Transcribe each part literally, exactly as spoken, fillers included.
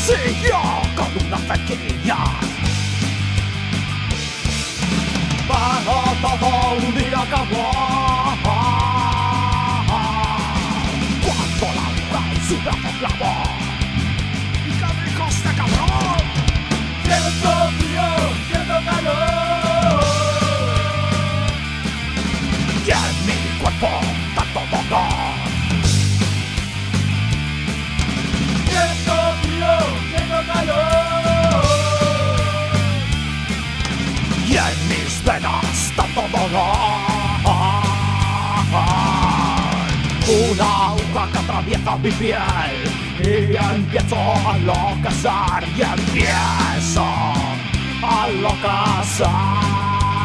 siguió con una cerquilla. Pero todo un día acabó cuando la aguja en su brazo clavó. ¡Y qué rico este cabrón! Siento frío, siento calor, y en mi cuerpo tanto dolor. Siento frío, siento calor, y en mis venas tanto dolor. Una aguja que atraviesa mi piel y empiezo a enloquecer, y empiezo a enloquecer.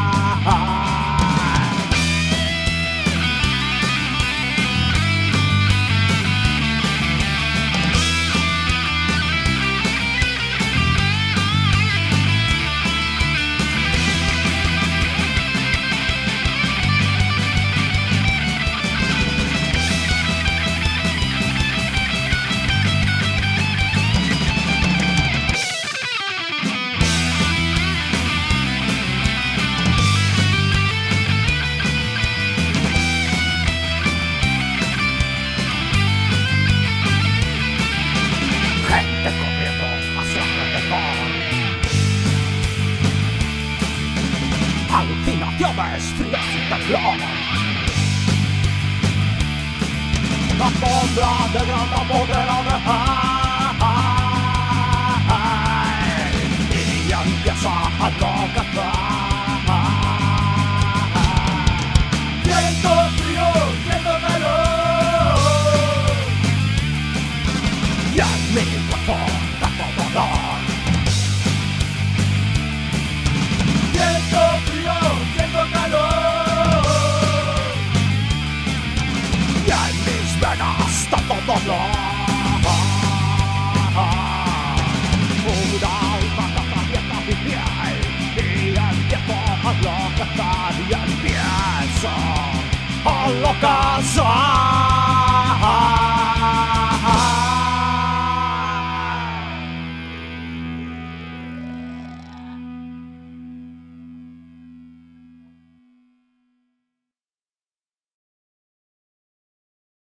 Alucinaciones, fríos y temblor. La sombra de gran apodera